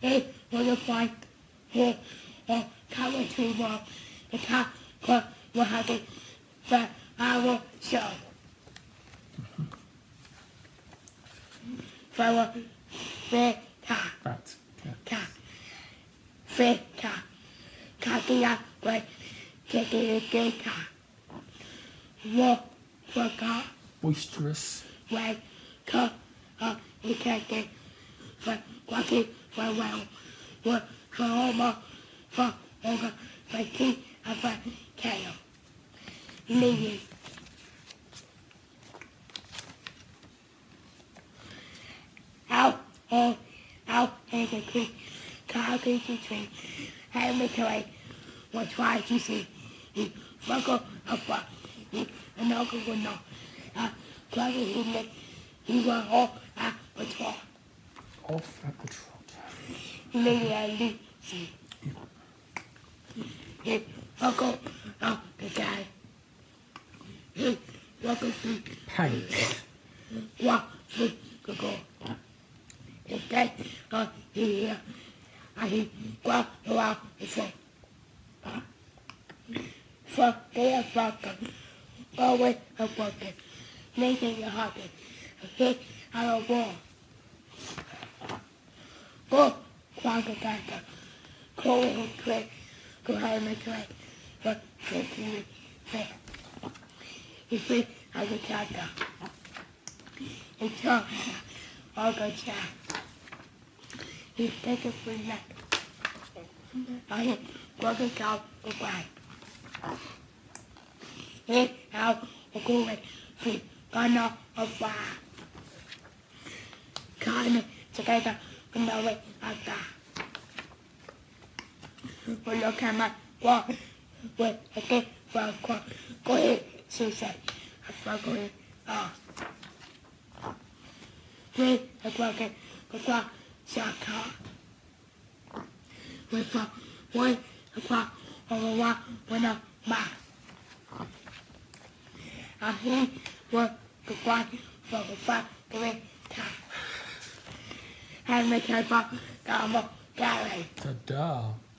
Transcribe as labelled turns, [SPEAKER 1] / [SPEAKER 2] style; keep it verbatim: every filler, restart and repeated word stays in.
[SPEAKER 1] It was a fight here or cover too long. The top court will have it for our show. For our fair car.
[SPEAKER 2] Fat
[SPEAKER 1] Cat. Fair car. Cocking up with kicking a gay car. Walk for car.
[SPEAKER 2] boisterous.
[SPEAKER 1] When car up in kicking for walking for well. Work for almost for over for king and for cattle. Million. Out on out in the creek, talking to tree, Hairy Maclarys was trying to see. He fucked a fuck. He and uncle would know. Uh, Clever he lived. He was off at patrol.
[SPEAKER 2] Off at the trot.
[SPEAKER 1] Lady and Lucy. He fucked up the guy. He walked through.
[SPEAKER 2] Page.
[SPEAKER 1] Walk through the door. The guy got here. And he walked around the phone. For they are fucking. Always a fucking. Making it happen. A hit out of wall. Go, Quagga Go and quick. Go Hairy Maclarys. But fifteen fair. He free as a character. He took all the chat. He take a free neck. I hit Quagga cow away. He out a good free. Gonna a fire. Kind together, gonna wait like that. We look at my wall with a gift for a quack. Go ahead, Susan. I forgot it. Ah. With a quack, a quack, shot car. With a one, a quack, over one, with a back. I think what the quack for the fact that time. Hairy Maclarys got a gallery.
[SPEAKER 2] Ta-da.